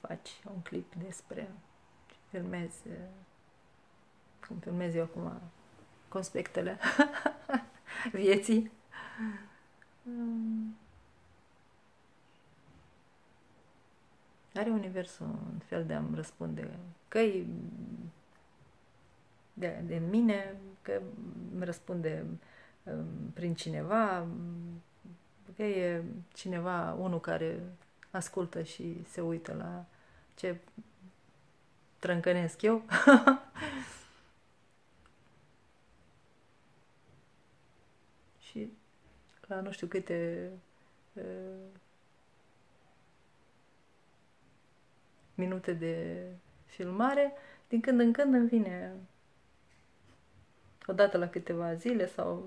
faci un clip despre filmezi, cum filmez eu acum conspectele vieții. Are universul un fel de a-mi răspunde că e de mine, că îmi răspunde prin cineva, că e cineva, unul care ascultă și se uită la ce trâncănesc eu. Și la nu știu câte minute de filmare, din când în când îmi vine odată la câteva zile sau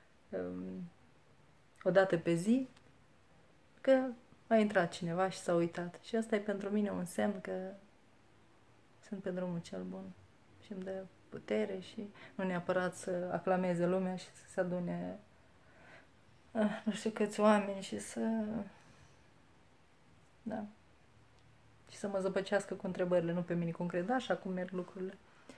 o dată pe zi că a intrat cineva și s-a uitat. Și asta e pentru mine un semn că sunt pe drumul cel bun și îmi dă putere și nu neapărat să aclameze lumea și să se adune nu știu câți oameni și să și să mă zăpăcească cu întrebările, nu pe mine concret, da, așa cum merg lucrurile.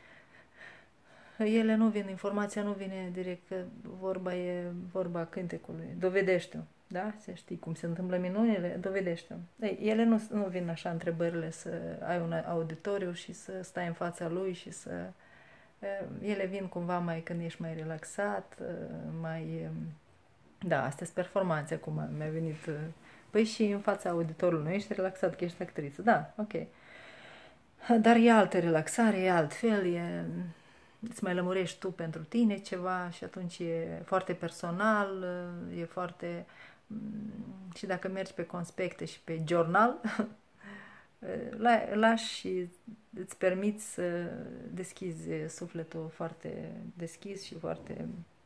Ele nu vin, informația nu vine direct, că vorba e vorba cântecului, dovedește-o, da? Să știi cum se întâmplă minunile, dovedește-o. Ele nu vin așa întrebările să ai un auditoriu și să stai în fața lui și să... Ele vin cumva mai când ești mai relaxat, mai... Da, astea sunt performanțe, acum mi-a venit... Păi și în fața auditorului, nu ești relaxat că ești actriță, da, ok. Dar e altă relaxare, e altfel, îți mai lămurești tu pentru tine ceva și atunci e foarte personal, e foarte... Și dacă mergi pe conspecte și pe journal, lași și îți permiți să deschizi sufletul foarte deschis și foarte...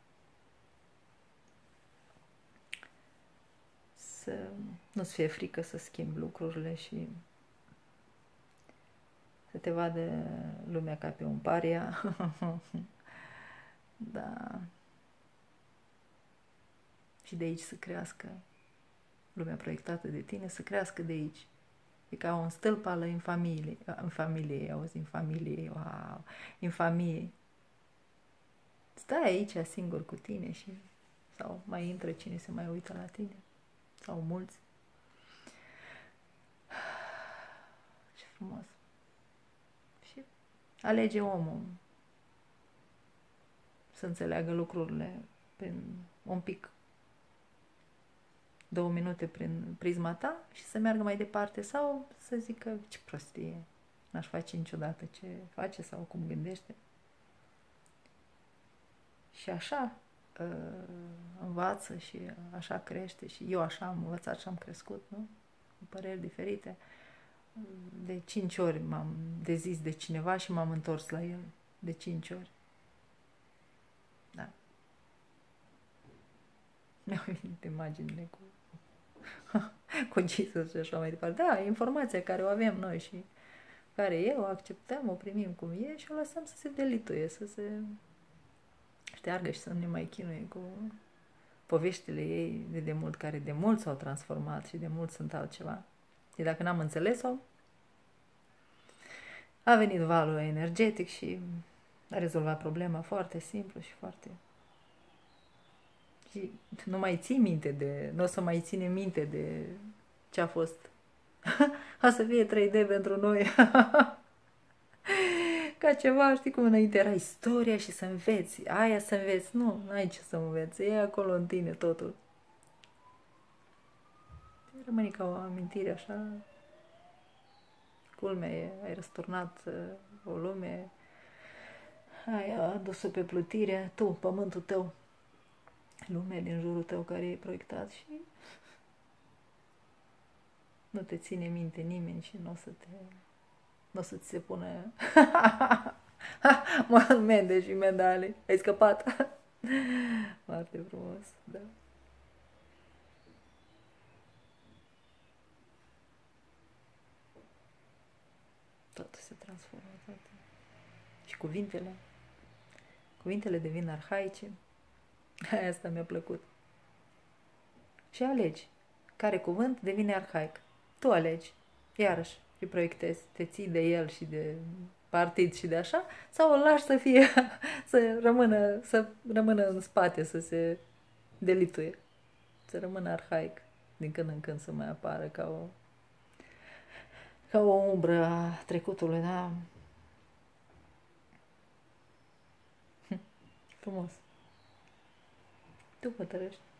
să nu-ți fie frică să schimbi lucrurile și să te vadă lumea ca pe un paria. Da. Și de aici să crească lumea proiectată de tine, să crească de aici. E ca un stâlp al în familie, auzi, în familie, wow, în familie. Stai aici singur cu tine și sau mai intră cine se mai uită la tine, sau mulți. Ce frumos. Și alege omul să înțeleagă lucrurile prin un pic, 2 minute prin prisma ta și să meargă mai departe sau să zică ce prostie, n-aș face niciodată ce face sau cum gândește. Și așa învață și așa crește și eu așa am învățat și am crescut, nu? Cu păreri diferite. De 5 ori m-am dezis de cineva și m-am întors la el. De 5 ori. Da. Mi-au venit imaginile cu Jesus și așa mai departe. Da, informația care o avem noi și care o acceptăm, o primim cum e și o lăsăm să se delituie, să se șteargă și să nu ne mai chinuie cu poveștile ei de demult, care de mult s-au transformat și de mult sunt altceva. Și dacă n-am înțeles-o, a venit valul energetic și a rezolvat problema foarte simplu și foarte... Și nu mai ții minte de... Nu o să mai ține minte de ce a fost. O să fie 3D pentru noi. Ca ceva, știi cum înainte era istoria și să înveți. Aia să înveți. Nu, n-ai ce să înveți. E acolo în tine totul. Rămâne ca o amintire așa. Culmea, ai răsturnat o lume, ai adus-o pe plutire, tu, pământul tău, lumea din jurul tău care e proiectat și nu te ține minte nimeni și nu o să ți se pună mende și medale. Ai scăpat? Foarte frumos, da. Totul se transformă, totul. Și cuvintele devin arhaice. Asta mi-a plăcut. Și alegi. Care cuvânt devine arhaic. Tu alegi. Iarăși. și proiectezi, te ții de el și de partid și de așa, sau îl lași să fie, să rămână în spate, să se delituie, să rămână arhaic, din când în când să mai apară ca o umbră a trecutului, da? Frumos. Tu hotărăști.